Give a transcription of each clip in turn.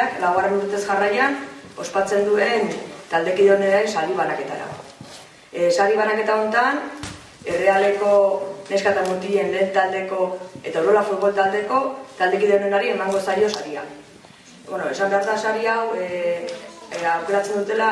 taldeak laugarren urtez jarraian ospatzen duen taldekideen sari banaketara. Sari banaketa honetan, Errealeko neska eta mutilen lehen taldeko eta Urola futbol taldeko taldekideenari emango zaio saria. Esan behar da sari hau aukeratzen dutela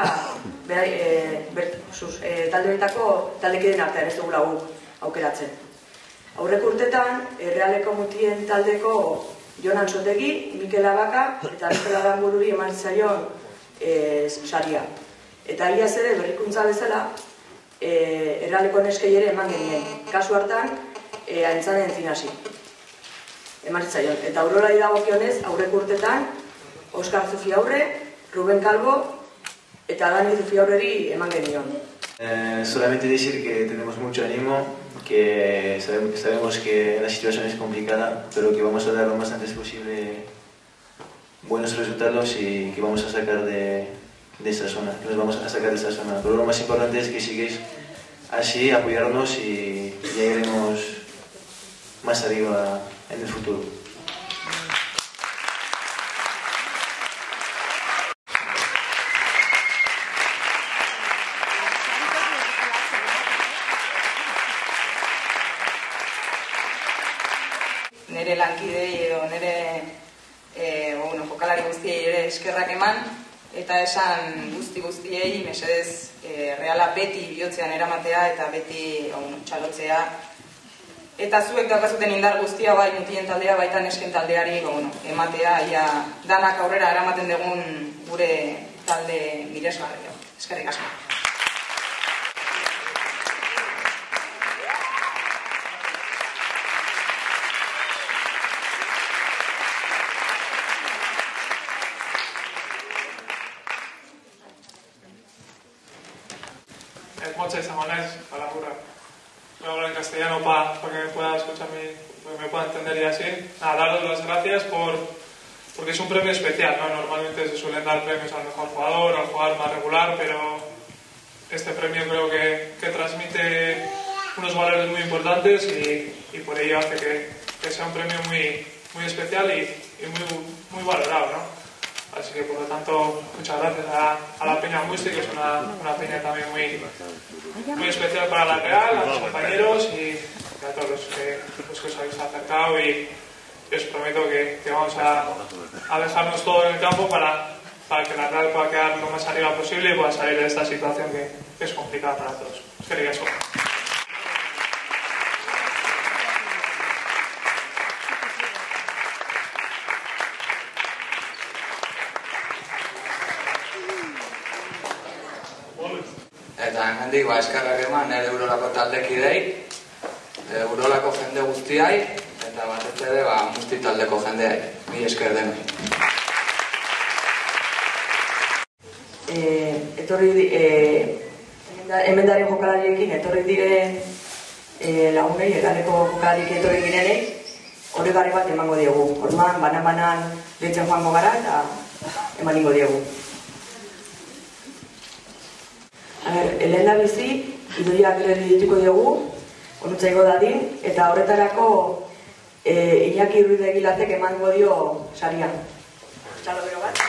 talde horietako taldekideen artean, ez dugula aukeratzen. Aurreko urtetan, Errealeko mutilen taldeko Jon Ansotegi, Mikel Abaka eta Mikel Aranbururi eman zaion saria. Eta iaz ere berrikuntza bezala, Errealeko neskei ere eman genien. Kasu hartan, Aintzanen Zinasi. Eman zitzaion. Eta Urolari dagokionez, aurreko urtetan, Oskar Zufiaurre, Ruben Calvo eta Dani Zufiaurreri eman genion. Solamente decir que tenemos mucho ánimo, que sabemos que la situación es complicada, pero que vamos a dar lo más antes posible buenos resultados y que vamos a sacar de esta zona, que nos vamos a sacar de esta zona. Pero lo más importante es que sigáis así, apoyarnos y ya iremos más arriba en el futuro. Nere lankidei edo nere jokalari guztiei ere eskerrak eman eta esan guztiei mesedez Reala beti bihotzean eramatea eta beti txalotzea eta zuek daukazuten indar guztia bai mutien taldea baita nesken taldeari ematea ia danak aurrera eramaten dugun gure talde miresgarria. Eskerrik asko. Mocha izango naiz, palabra. Voy a hablar en castellano para que me pueda escuchar, que me pueda entender y así. Daros las gracias porque es un premio especial, ¿no? Normalmente se suelen dar premios al mejor jugador, al jugador más regular, pero este premio creo que transmite unos valores muy importantes y por ello hace que sea un premio muy especial y muy valorado, ¿no? Así que, por lo tanto, muchas gracias a la Peña Musti, que es una peña también muy especial para la Real, a los compañeros y a todos los que os habéis acercado y os prometo que vamos a dejarnos todo en el campo para que la Real pueda quedar lo más arriba posible y pueda salir de esta situación que es complicada para todos. Eskerrik asko. Eta hemendik eskerrak eman nire Urolako taldekidei, Urolako jende guztiai, eta batez ere Musti taldeko jendeai. Mila esker denoi. Hemendaren jokalariekin etorri diren lagunei, Errealeko jokalarik etorri direnei, horregarri bat emango diogu. Orduan, banan deitzen joango gara eta emango diogu. Lehen da bizi, idoiak dituko diogu, onutzaigo dadin, eta horretarako Iñaki Ruiz-Egilatek emango dio saria. Txalo bero bat.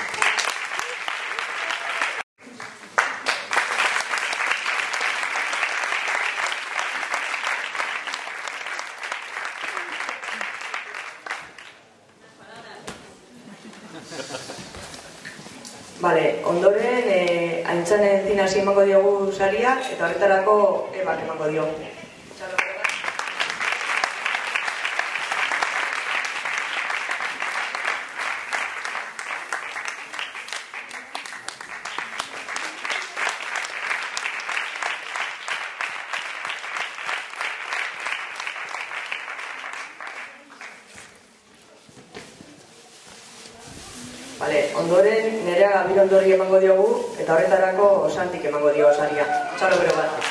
Ondoren, Aintzanen Zinasi emango diogu saria, eta horretarako Ebak emango dio. Ondoren, Nerea Gabirondorri emango diogu, eta horretarako Santik emango dio saria. Txalo bero bat.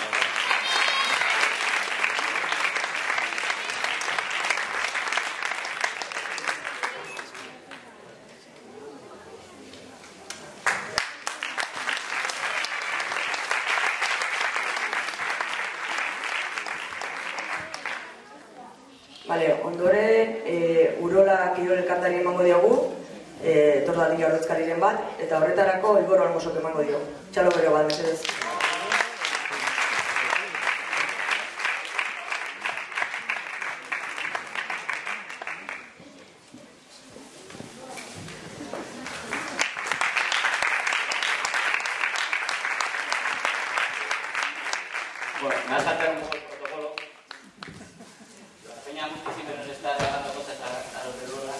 Ondoren, Urola Kirol Elkartari emango diogu, etor dadila ordezkariren bat, eta horretarako Igor Olmosok emango dio. Txalo bero bat, mesedez. Bueno, me vas a saltar un poco el protocolo. La Peña Musti siempre nos está regalando cosas a los de Lola.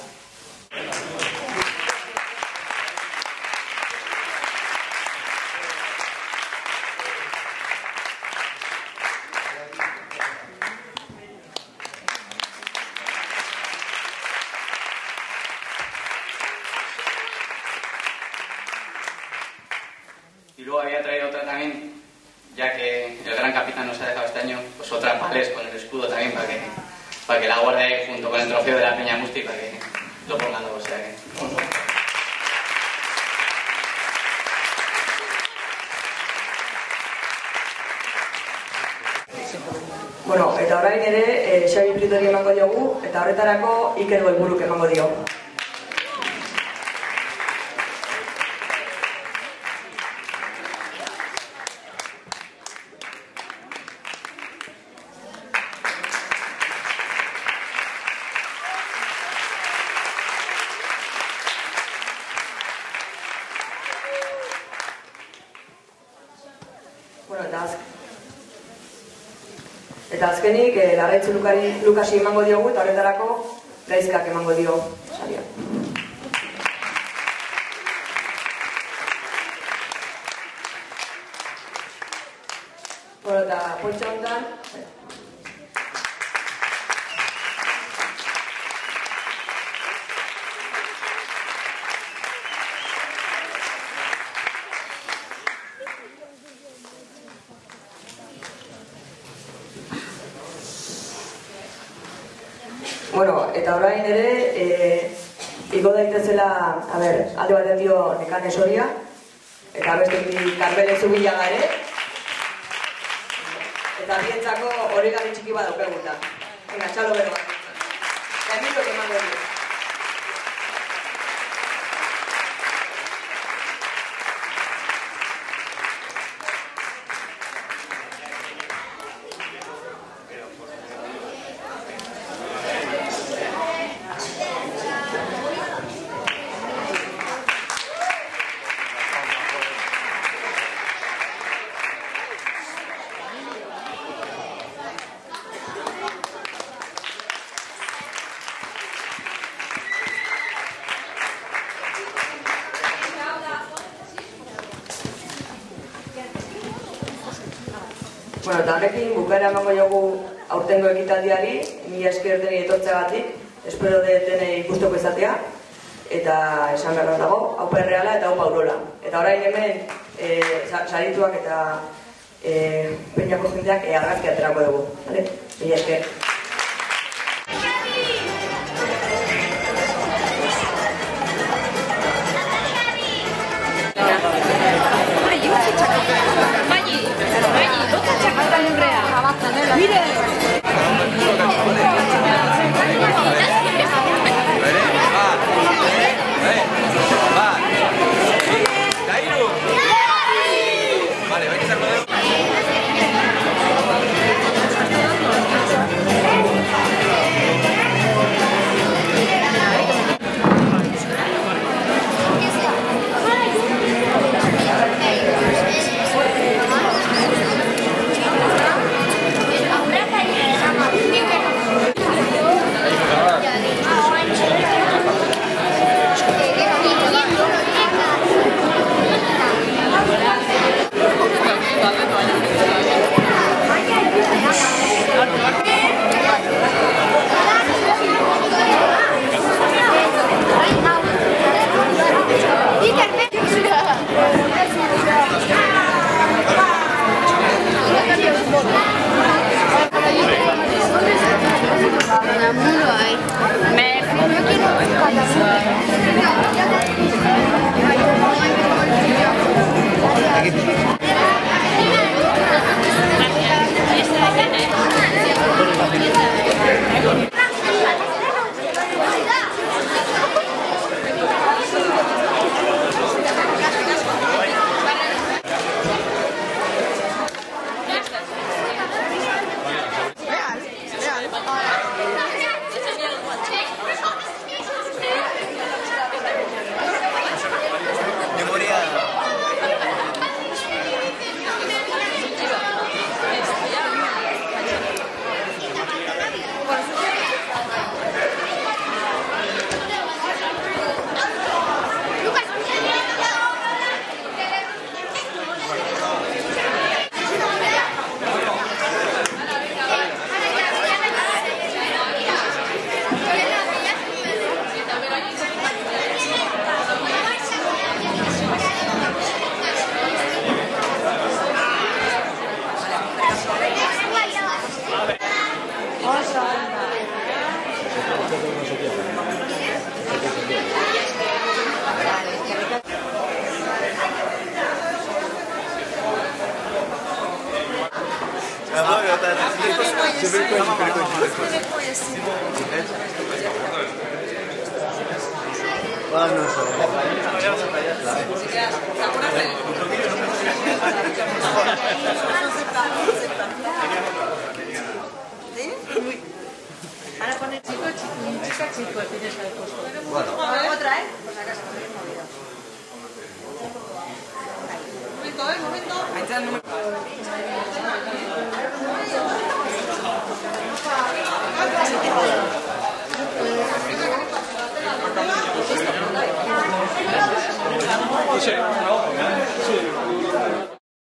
Y luego había traído otra también, ya que el gran capitán nos ha dejado este año, pues otra palés con el escudo también para que la guarde ahí junto con el trofeo de la Peña Musti para que lo pongan luego, o sea que... Bueno, eta orain ere, Xabi Pritori emango diogu, eta horretarako Iker Goiburuk emango dio. Bueno, eta azkenik, Larraitz Lukasi emango diogu, eta horretarako Gaizkak emango dio saria. Bueno, eta poltsa honetan... Bueno, eta orain ere, igo daitezela, alde batean dio Nekane Soria, eta bestetik Karmele Zubillaga ere, eta bientzako origami txiki bat daukaguta. Venga, txalo bero bat. Eta Emilio emango dio. Bueno, eta horrekin bukaera emango jogu aurtengo ekitaldiari, mila esker denei etortzeagatik, espero denei ikusteko izatea, eta esan behar dago, haupa Erreala eta haupa Urola. Eta orain hemen sarituak eta Peñako jendeak argazki aterako dugu. Mila esker. Ahora Ahora pone chico, chica, chico, tienes que haber puesto. Bueno. Otra, ¿eh? Por si acaso. Momento.